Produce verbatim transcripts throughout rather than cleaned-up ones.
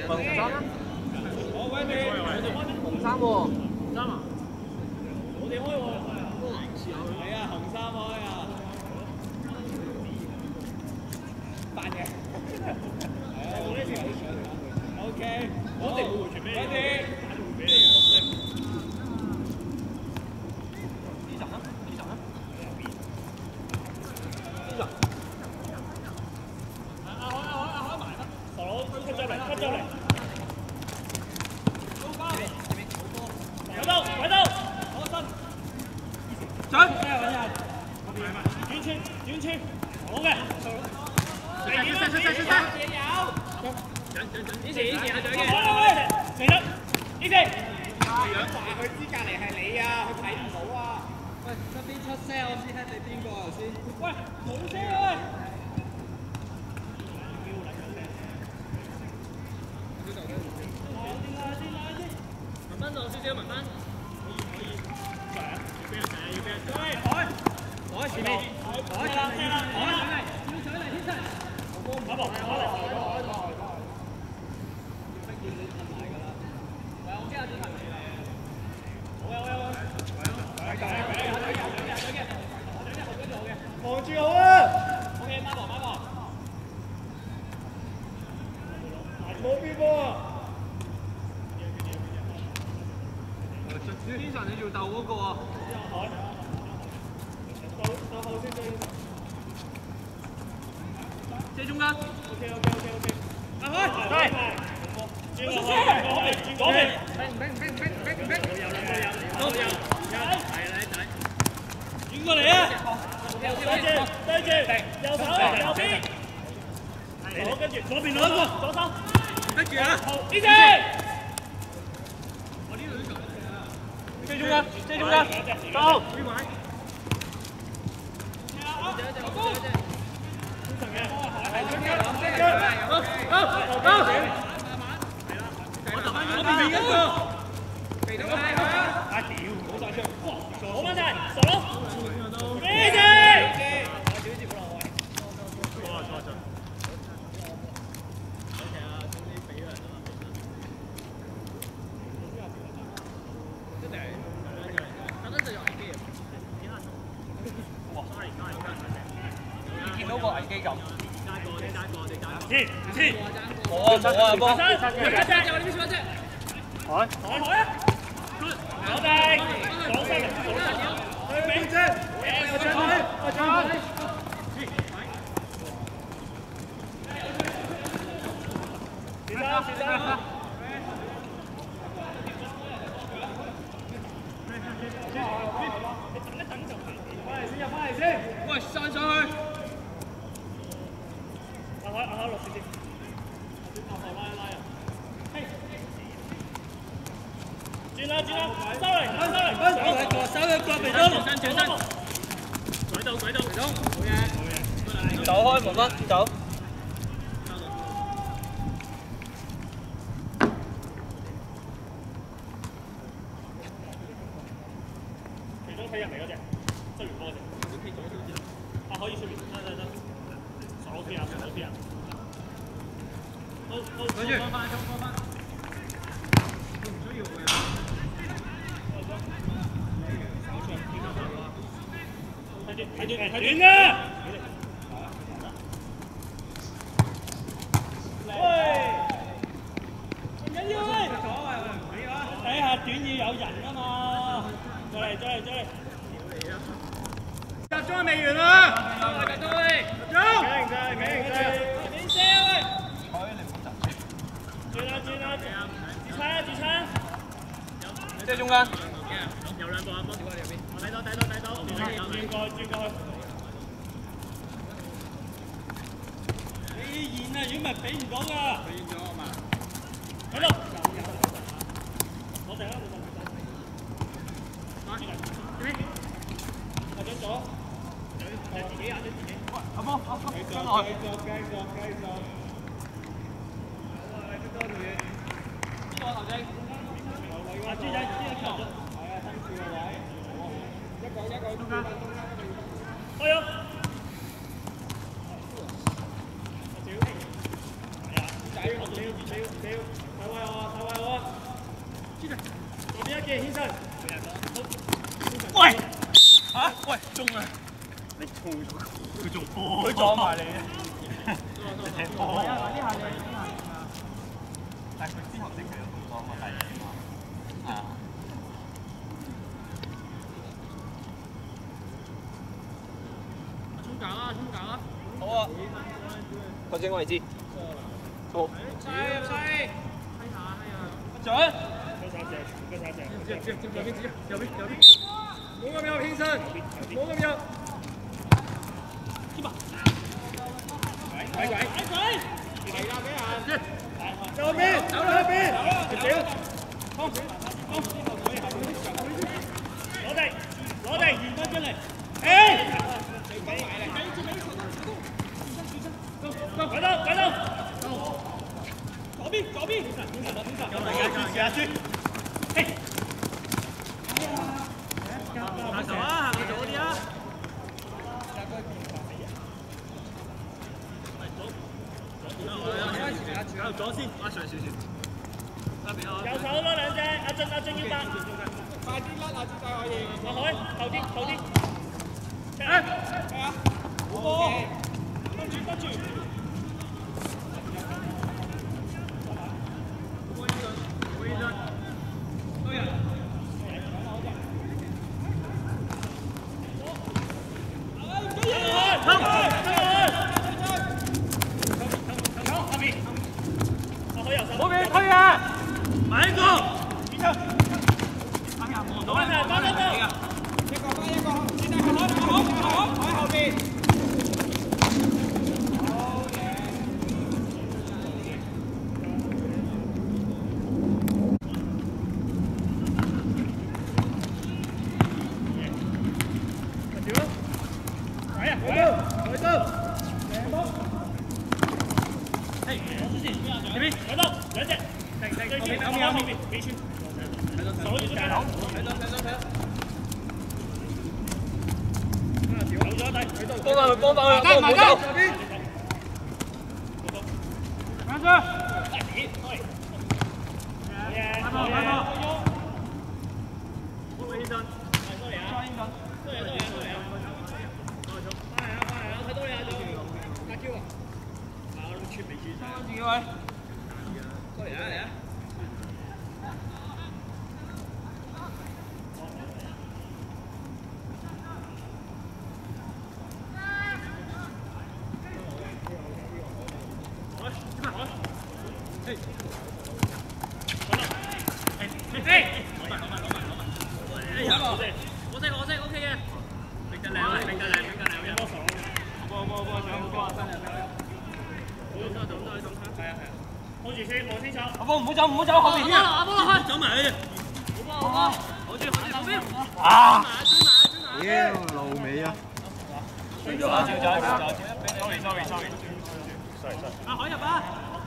紅衫啊？ 好，喂你， 紅衫喎。紅衫啊？ 我哋開喎。係啊，紅衫開啊。扮嘅。係啊，我呢條。O K。我哋會回傳俾你。喂你。俾你嘅。望住我啊 ！OK， 孖博孖博，冇邊波啊！天神你要鬥嗰個啊！鬥鬥後先追。射中間。OK OK OK OK。打開。係。轉過去，轉過去，轉過去。冰冰冰冰冰冰。有有有有有。係啦，仔。轉過嚟啊！對住對住，右手右邊。好，跟住左邊兩個，左手。跟住啊！呢隻。我呢度都做。追中間，追中間，到。呢位。我冇啊波！海海海啊！我哋講聲，對面啫，我上去，我上去。是啦，是啦。你等一等就行。翻嚟先，入翻嚟先。喂，上上去。阿海，阿海落先先。轉啦轉啦，收嚟收嚟，手手嘅腳鼻刀，轉身轉身，軌道軌道，好嘢好嘢，走開慢慢走。其中飛入嚟嗰隻，收完波嗰隻，啊可以出面，得得得，手飛啊手飛啊，都都放翻放翻。睇住睇住啊！喂，唔緊要喂，睇下短要有人啊嘛！再嚟再嚟再嚟！集中未完啊！集中喂，集中！幾型仔幾型仔？點射喂？轉啦轉啦！自猜啊自猜啊！即係中間。有兩個啊，幫住過嚟入邊。我睇到睇到睇到，轉過去轉過去。你現啊，如果唔係俾唔到㗎。俾咗啊嘛。喺度。攞定啦，冇問題。攞住嚟。邊？或者左。係自己啊，自己。喂，阿波，阿波，跟落去。繼續繼續繼續。好啊，多條嘢。呢個頭仔。阿豬仔，呢個球。一個一個中間，開咗。少，係啊，仔，我哋你要你要睇位我啊，睇位我啊！左邊一件，軒生。喂！嚇？喂，中啊！你中咗，佢中波，佢撞埋你嘅。你踢波。呢下你呢下。但係佢之後的佢有動作喎，第二嘛。啊。衝緊啊！衝緊啊！好啊！ 確整位置。好。 入西入西。睇下睇下。準。嗰三隻，嗰三隻。接接接右邊接，右邊右邊。冇咁入，先生。冇咁入。接吧。鬼鬼鬼鬼！嚟啦，俾人。右邊，走啦右邊。少。衝衝。攞地，攞地，二分出嚟。誒！快到快到！左邊左邊，有嚟嘅，試下先。嘿，下球啊，下球做嗰啲啊。搞左先，拉上少少。右手咯兩隻，阿俊阿俊要打。快啲甩啊！絕對可以。落海，後啲後啲。誒，係啊，好波。跟住跟住。冇俾佢推啊！埋一個，邊個？翻入，攞嚟，翻一個。一個翻一個，先生好，好，好，喺後邊。好嘅。掉咯！嚟啊！嚟到，嚟到。兩波。嘿，我先先，呢邊，嚟到。兩隻，停停，後面後面後面，幾寸？睇到睇到，睇到睇到睇到。走咗底，睇到。幫翻佢，幫翻佢，幫唔到。右邊。啱咗。大點，開。好嘢，好嘢。好嘅，先生。係多嚟啊！多嚟多嚟多嚟啊！多嚟咗，翻嚟啊翻嚟啊！睇到你啊仲。打 Q 啊！啊，六寸未轉。三自己位。過嚟啊嚟啊！我識我識 OK 嘅，明得靚啊，明得靚，明得靚，有波手。波波波上波啊！真係。好，多動多動係啊係啊。hold 住先，望清楚。阿波唔好走唔好走，後邊啲人。阿波落去。走埋去。好波好波。hold 住 hold 住後邊。啊！ 妖路尾啊！ 追咗啊！追咗追咗。sorry sorry sorry。sorry sorry。阿海入啊！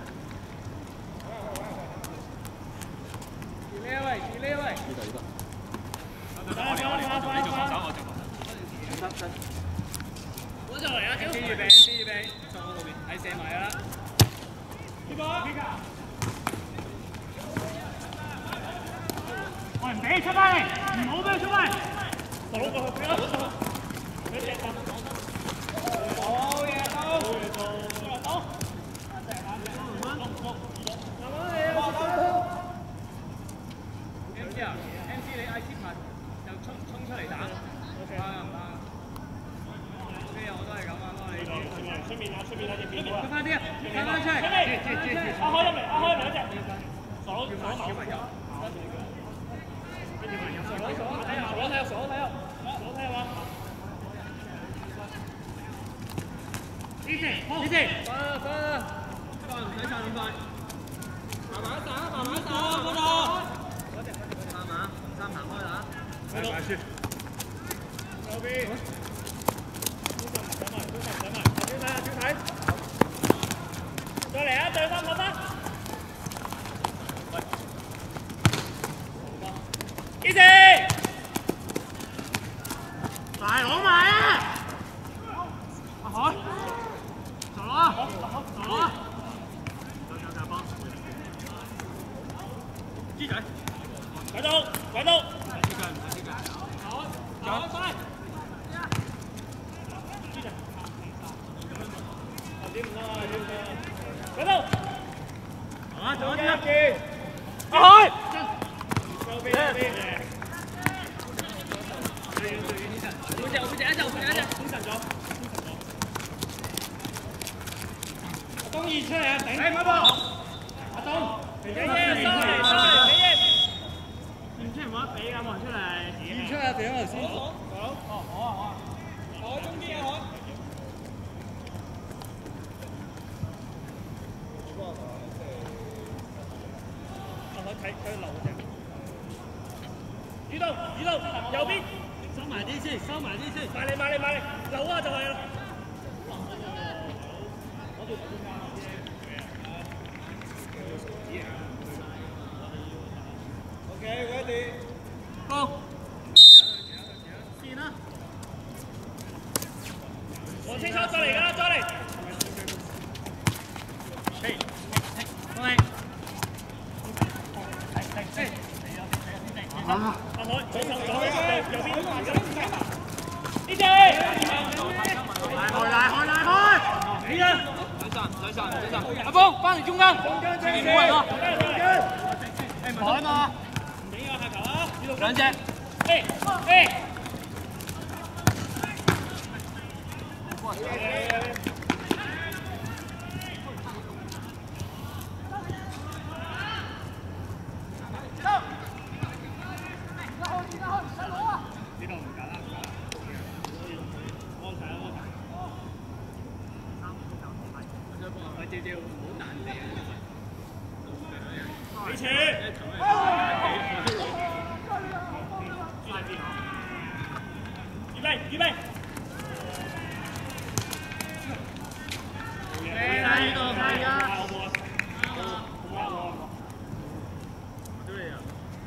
住呢位，住呢位。呢度呢度。我哋我哋我哋我哋做防守，我做防守。我就嚟啊！啲月餅，啲月餅，上我嗰邊，係射埋啦。呢個，呢個。喂，唔俾出翻嚟，唔好俾佢出翻嚟。攞過去，俾啦，攞過去。俾隻球。好嘢，到。好嘢，到。到。慢慢嚟，慢慢嚟。M C 啊 ，M C 你嗌切埋，就衝衝出嚟打。OK 啊，唔得。OK 啊，我都係咁啊，幫你。出面啊，出面啊，隻邊啊。快啲啊，快翻出嚟。接接接接。阿開入嚟，阿開兩隻。鎖鎖埋小朋友。跟住埋入。鎖鎖睇下，鎖睇下，鎖睇下，鎖睇下嘛。呢隻，呢隻。快啦，快啦。快唔使撐咁快。慢慢打，慢慢打。嗰度。慢慢，三行開啦！快快輸，右邊，小心唔使埋，小心唔使埋，小睇啊，小睇，再嚟啊，對翻，攞翻，喂，幾時？大攞埋啊！阿海，走啦，走啦，走走走幫。 支仔，快到，快到。好，快！支仔。點唔得啊？點唔得啊？快到！啊，左邊一件。阿海。右邊右邊。我隻我隻一隻我隻一隻，精神咗。阿東移出嚟啊！頂！誒，馬波。阿東。俾嘢，收嚟收嚟，俾嘢。唔出唔冇得俾㗎，冇人出嚟。唔出啊！俾咗頭先。好。哦，好啊好啊。海中啲啊海。阿海睇睇流隻。主動主動，右邊。收埋啲先，收埋啲先。埋嚟埋嚟埋嚟，流啊就係啦。Okay, ready. Go. 線啦。我清楚再嚟㗎，再嚟。係，過嚟。係係係。阿海，左手左右邊。呢隻。來開來開來開。你啊！水站水站水站。阿峰，翻嚟中間。前面冇人啊。誒唔海嘛？兩隻，誒誒，俾錢。預備，預備。嚟啦！呢度係啊！好冇啊？好啊！好啊！對呀。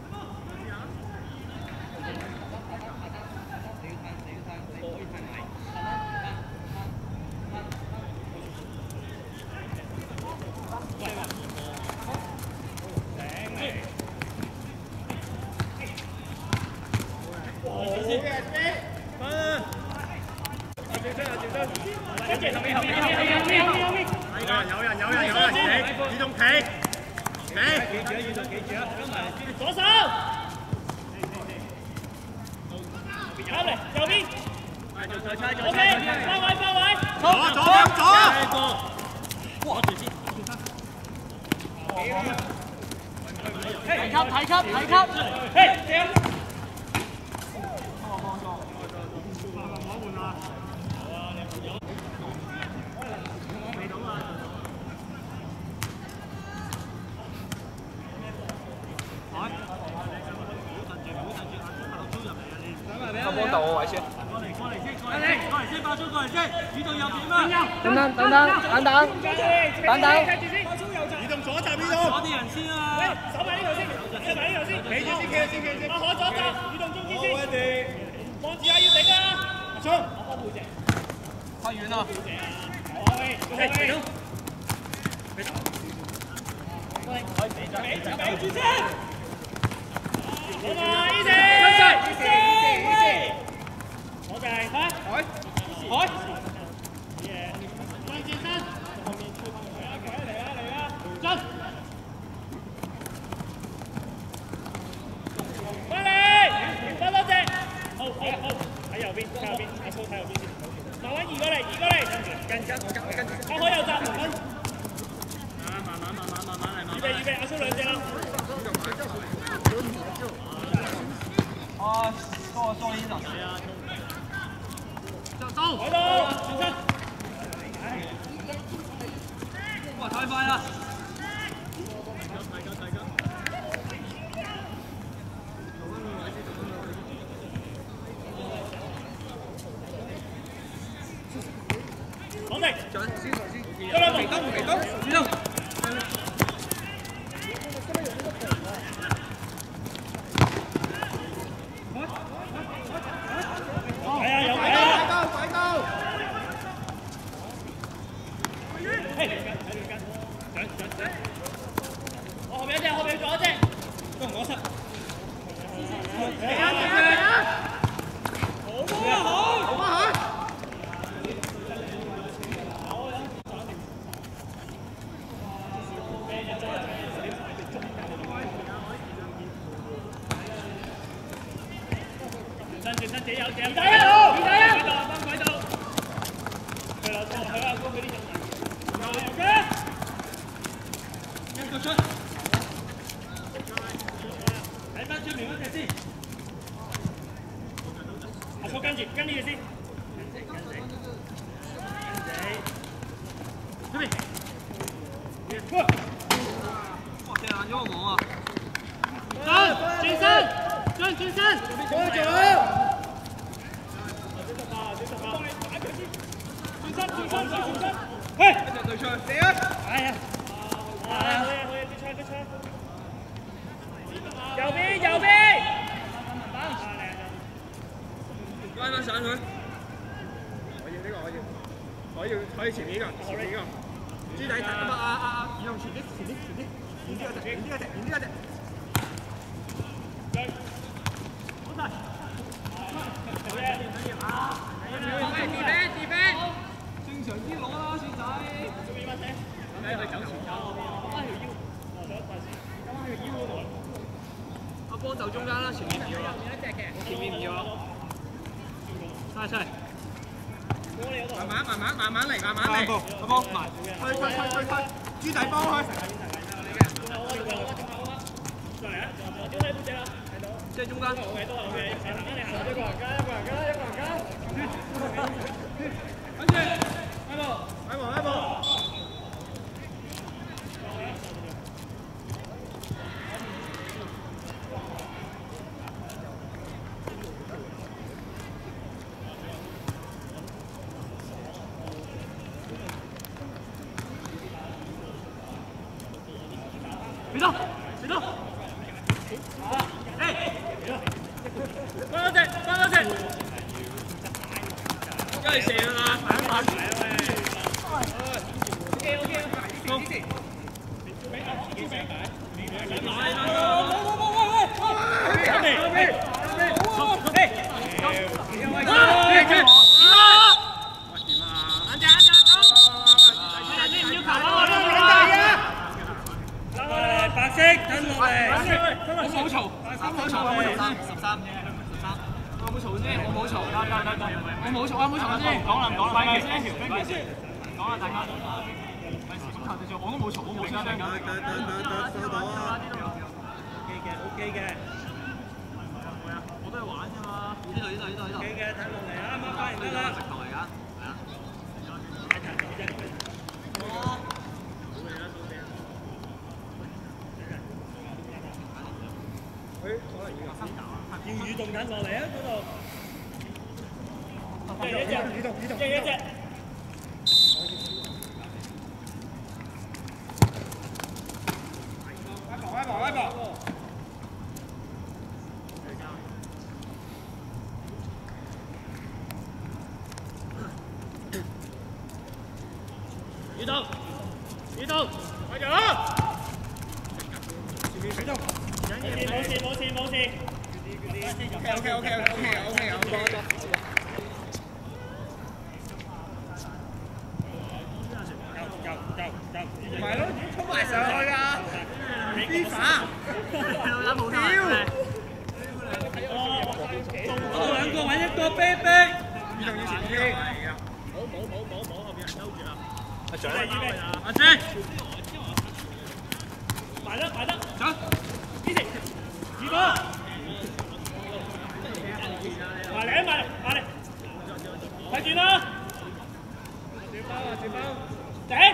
有人有人有人企，自動企，企，記住啊，記住記住啊，左手，啱嚟，右邊 ，O K， 翻位翻位，左左左，哇，住先，提級提級提級，嘿，掉。 幫幫到我位先。 過嚟過嚟先，過嚟先，過嚟先，爆粗過嚟先，主動右邊啊！ 等等等等等等等等， 移動左閘呢度，左啲人先啊！手埋呢度先，手埋呢度先，企住先，企住先，企住先。阿海左閘，移動中間先。好，我哋望住啊，要頂啊！阿聰，我幫背脊。太遠啦。喂，喂，到。喂，俾住先。好嘛，呢隻。喂。我就係海海海，嘢，兩轉身，後面吹翻嚟啊！嚟啊嚟啊！進，翻嚟，翻多隻，好好好，喺右邊，喺右邊，阿蘇睇右邊先，慢慢移過嚟，移過嚟，跟跟我跟我跟住，阿海右閘，啊，慢慢慢慢慢慢嚟，慢慢，預備預備，阿蘇兩隻啦。啊，多多呢度。係啊。到，喺度，轉身。哇！太快啦！大家大家。攞定。先先。得啦，未得未得，主動。係啊，有位啊！我後邊一隻，後邊左一隻。 幫我塞。嚟啊嚟啊嚟啊！好啊好，好啊好。轉身轉身，自己有自己有。二打一，二打一。幫鬼到，係啦，睇下高俾啲人。有嘅。一個出。睇翻出面嗰隻先。阿叔跟住，跟呢隻先。跟死跟死跟死。出面。哇！射爛咗個網啊！轉轉身，轉轉身。過咗。轉身轉身轉身。喂！一隻對出，射啊！係啊！係啊！可以可以，對出對出。右邊右邊。拉翻上佢。我要呢個，我要，我要，可以前面呢個，前面呢個。豬仔踢啊嘛！啊啊啊！移動前啲，前啲，前啲，前啲嗰隻，前啲嗰隻，前啲嗰隻。好晒。好嘢！啊！自飛自飛。正常啲攞啦，鼠仔。做咩乜嘢？睇佢走前走。啱啱條腰。我想快啲。啱啱條腰嗰度。阿波就中間啦，前面唔要啦。前面唔要啦。晒晒。慢慢慢慢慢慢嚟，慢慢嚟。阿波，埋。推推推推推，豬仔幫佢。再嚟啊！我丟喺背脊啦，睇到。即係中間。O K，都係 O K。一個人加，一個人加，一個人加。跟住，開幕，開幕，開幕。別動，別動。哎，翻多隻，翻多隻。梗係射啦，反反。O K O K， 好。俾阿朱俾佢。俾埋啦。冇冇冇喂喂。後邊後邊後邊。好。哎。喂，點啊？安靜安靜走。你唔要球啊？我哋唔打啊！白色等落嚟，我冇嘈，我冇嘈，我十三，十三，十三，我冇嘈先，我冇嘈，得得得得，我冇嘈啊，冇嘈先，講啦唔講啦，費事先條，費事，講啦大家，費事咁求其做，我都冇嘈，我冇聲，得得得得收到啊 ，OK 嘅 ，OK 嘅，我都係玩啫嘛，呢度呢度呢度呢度 ，OK 嘅，睇落嚟啊，啱啱翻完得啦，直頭嚟㗎，係啊，睇睇睇睇。要蠕動緊落嚟啊！嗰度，一隻蠕動，蠕動，一隻。歪步，歪步，歪步。蠕動，蠕動，快啲啊！前面水動。冇事，冇事，冇事。O K O K O K O K O K 好多多。夠夠夠，唔係咯，衝埋上去㗎。FIFA。有冇跳？我兩個揾一個啤啤。呢度要前邊。冇冇冇冇冇，後邊人勾住啦。阿長。阿姐。埋得埋得，走。呢隻。二個。埋嚟埋嚟埋嚟，睇住啦！轉包啊轉包，頂！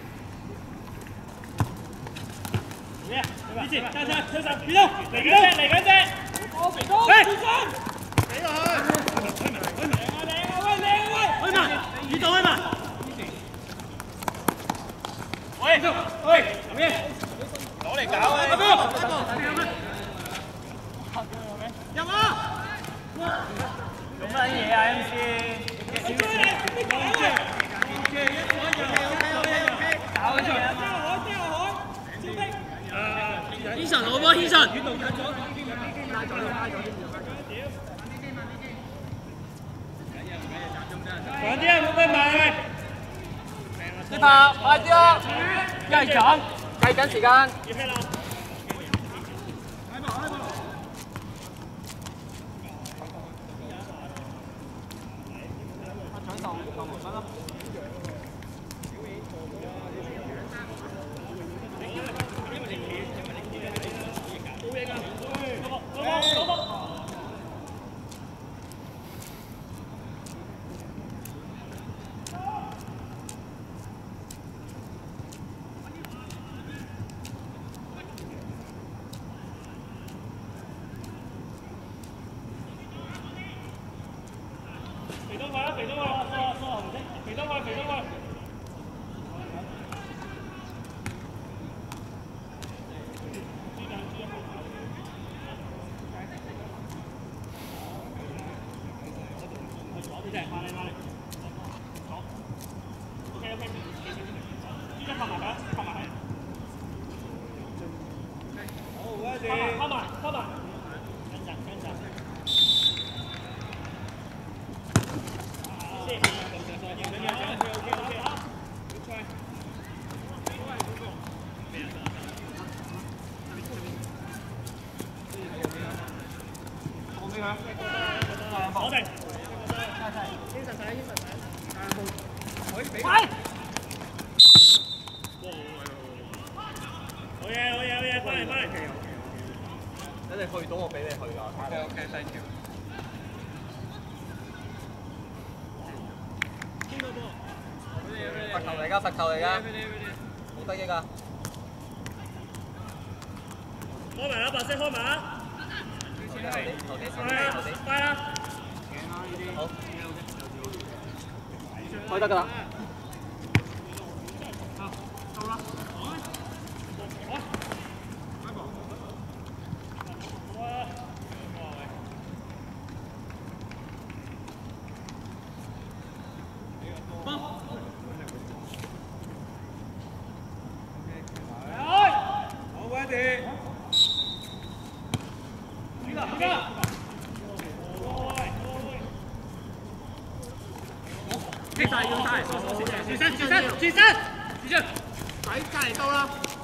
咩？呢次加上加上，變咗嚟緊隻嚟緊隻，我肥哥，喂，俾落去，開埋開埋，靚啊喂靚啊喂，開埋，耳朵開埋，喂喂，咩？攞嚟搞啊！阿哥，入啊！做乜嘢啊 M C？ 我追你，你搞啊！搞佢出嚟！Eason 好波 ，Eason。 你拍快啲啊！一係搶，計緊時間。 肥多位啊！肥多位，疏疏疏唔識，肥多位，肥多位。呢隻快你快你，左。OK OK，呢隻拍埋佢，拍埋佢。好，嗰陣。拍埋，拍埋。跟實跟實。我哋，精神仔，精神仔，可以俾。快！好嘢，好嘢，好嘢，翻嚟，翻嚟。 等你去到，我俾你去㗎。OK OK，thank you。罰球嚟㗎，罰球嚟㗎，好得益㗎。 開埋啦，白色開埋啦。 後啲後啲後快啦， 啲。 快啦。 好。 開得㗎啦。 夠啦。轉身轉身轉身轉身，仔隔離到啦！